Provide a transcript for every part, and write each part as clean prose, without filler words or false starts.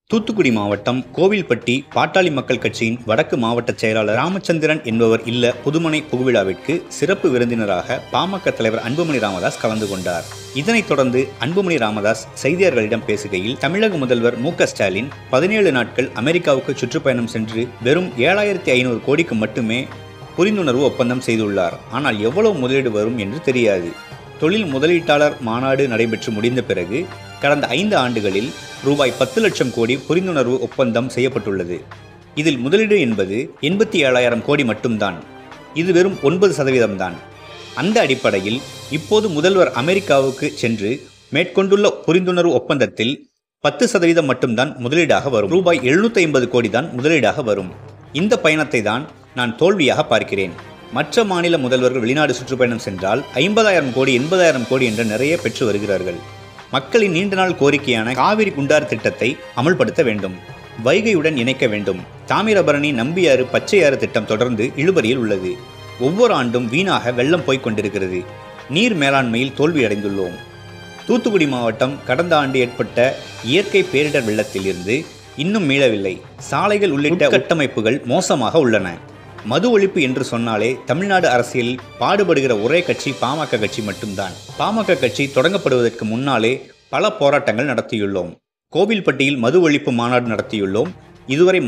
தூத்துக்குடி மாவட்டம் கோவில்பட்டி பாட்டாளி மக்கள் கட்சியின் வடக்கு மாவட்ட செயலாளர் ராமச்சந்திரன் என்பவர் இல்ல புதுமனை புகுவிழாவிற்கு சிறப்பு விருந்தினராக பாமக தலைவர் அன்புமணி ராமதாஸ் கலந்து கொண்டார். இதனைத் தொடர்ந்து அன்புமணி ராமதாஸ் செய்தியாளர்களிடம் பேசுகையில், தமிழக முதல்வர் மு.க.ஸ்டாலின் 17 நாட்கள் அமெரிக்காவுக்கு சுற்றுப்பயணம் சென்று வெறும் 7500 கோடிக்கு மட்டுமே புரிந்துணர்வு ஒப்பந்தம் செய்துள்ளார். ஆனால் எவ்வளவு முதலீடு வரும் என்று தெரியாது. தொழில் முதலீட்டாளர் மாநாடு நடைபெற்று முடிந்த பிறகு கடந்த 5 ஆண்டுகளில் ரூபாய் 10 லட்சம் கோடி புரிந்துணர்வு ஒப்பந்தம் செய்யப்பட்டுள்ளது. இதில் முதலீடு என்பது 87,000 கோடி மட்டும்தான். இது வெறும் 9% தான். அந்த அடிப்படையில் இப்போது முதல்வர் அமெரிக்காவுக்கு சென்று மேற்கொண்டுள்ள புரிந்துணர்வு ஒப்பந்தத்தில் 10% மட்டும்தான் முதலீடாக வரும். ரூபாய் 750 கோடி தான் முதலீடாக வரும். இந்த பயணத்தை தான் நான் தோல்வியாக பார்க்கிறேன். மற்ற மாநில முதல்வர்கள் வெளிநாடு சுற்றுப்பயணம் சென்றால் 50,000 கோடி 80,000 கோடி என்று நிறைய பெற்று வருகிறார்கள். மக்களின் நீண்ட நாள் கோரிக்கையான காவிரி குண்டார் திட்டத்தை அமல்படுத்த வேண்டும். வைகையுடன் இணைக்க வேண்டும். தாமிரபரணி நம்பியாறு பச்சையாறு திட்டம் தொடர்ந்து இழுபறியில் உள்ளது. ஒவ்வொரு ஆண்டும் வீணாக வெள்ளம் போய்க் கொண்டிருக்கிறது. நீர் மேலாண்மையில் தோல்வியடைந்துள்ளோம். தூத்துக்குடி மாவட்டம் கடந்த ஆண்டு ஏற்பட்ட இயற்கை பேரிடர் வெள்ளத்தில் இருந்து இன்னும் மீளவில்லை. சாலைகள் உள்ளிட்ட கட்டமைப்புகள் மோசமாக உள்ளன. மது ஒழிப்பு என்று சொன்னாலே தமிழ்நாடு அரசியலில் பாடுபடுகிற ஒரே கட்சி பாமக கட்சி மட்டும்தான். பாமக கட்சி தொடங்கப்படுவதற்கு முன்னாலே பல போராட்டங்கள் நடத்தியுள்ளோம். கோவில்பட்டியில் மது ஒழிப்பு மாநாடு நடத்தியுள்ளோம். இதுவரை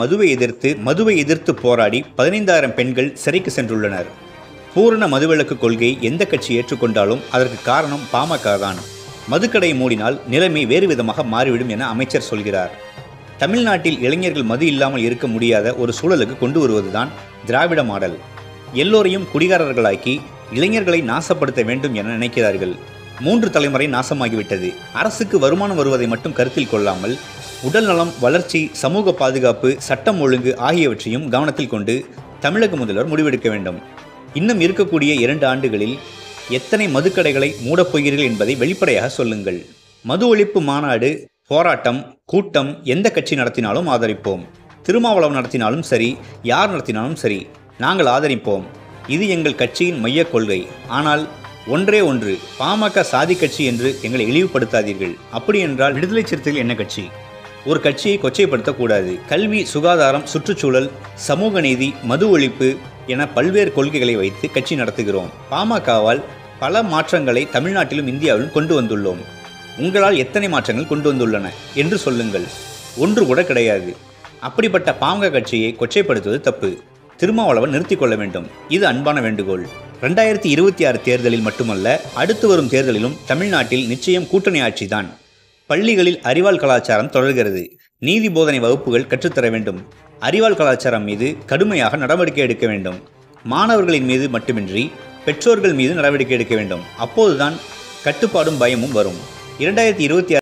மதுவை எதிர்த்து போராடி 15,000 பெண்கள் சிறைக்கு சென்றுள்ளனர். பூரண மதுவிலக்கு கொள்கை எந்த கட்சி ஏற்றுக்கொண்டாலும் அதற்கு காரணம் பாமக தான். மதுக்கடை மூடினால் நிலைமை வேறு விதமாக மாறிவிடும் என அமைச்சர் சொல்கிறார். தமிழ்நாட்டில் இளைஞர்கள் மது இல்லாமல் இருக்க முடியாத ஒரு சூழலுக்கு கொண்டு வருவதுதான் திராவிட மாடல். எல்லோரையும் குடிகாரர்களாக்கி இளைஞர்களை நாசப்படுத்த வேண்டும் என நினைக்கிறார்கள். 3 தலைமுறை நாசமாகிவிட்டது. அரசுக்கு வருமானம் வருவதை மட்டும் கருத்தில் கொள்ளாமல் உடல் நலம், வளர்ச்சி, சமூக பாதுகாப்பு, சட்டம் ஒழுங்கு ஆகியவற்றையும் கவனத்தில் கொண்டு தமிழக முதல்வர் முடிவெடுக்க வேண்டும். இன்னும் இருக்கக்கூடிய 2 ஆண்டுகளில் எத்தனை மதுக்கடைகளை மூடப்போகிறீர்கள் என்பதை வெளிப்படையாக சொல்லுங்கள். மது ஒழிப்பு மாநாடு, போராட்டம், கூட்டம் எந்த கட்சி நடத்தினாலும் ஆதரிப்போம். திருமாவளவன் நடத்தினாலும் சரி, யார் நடத்தினாலும் சரி, நாங்கள் ஆதரிப்போம். இது எங்கள் கட்சியின் மைய கொள்கை. ஆனால் ஒன்றே ஒன்று, பாமக சாதி கட்சி என்று எங்களை இழிவுபடுத்தாதீர்கள். அப்படி என்றால் விடுதலை சிறுத்தைகள் என்ன கட்சி? ஒரு கட்சியை கொச்சைப்படுத்தக்கூடாது. கல்வி, சுகாதாரம், சுற்றுச்சூழல், சமூக நீதி, மது ஒழிப்பு என பல்வேறு கொள்கைகளை வைத்து கட்சி நடத்துகிறோம். பாமகவால் பல மாற்றங்களை தமிழ்நாட்டிலும் இந்தியாவிலும் கொண்டு வந்துள்ளோம். உங்களால் எத்தனை மாற்றங்கள் கொண்டு வந்துள்ளன என்று சொல்லுங்கள். ஒன்று கூட கிடையாது. அப்படிப்பட்ட பாமக கட்சியை கொச்சைப்படுத்துவது தப்பு. திருமாவளவன் நிறுத்திக் கொள்ள வேண்டும். இது அன்பான வேண்டுகோள். 2026 தேர்தலில் மட்டுமல்ல, அடுத்து வரும் தேர்தலிலும் தமிழ்நாட்டில் நிச்சயம் கூட்டணி ஆட்சிதான். பள்ளிகளில் அறிவால் கலாச்சாரம் தொடர்கிறது. நீதி போதனை வகுப்புகள் கற்றுத்தர வேண்டும். அறிவால் கலாச்சாரம் மீது கடுமையாக நடவடிக்கை எடுக்க வேண்டும். மாணவர்களின் மீது மட்டுமின்றி பெற்றோர்கள் மீது நடவடிக்கை எடுக்க வேண்டும். அப்போதுதான் கட்டுப்பாடும் பயமும் வரும். 2026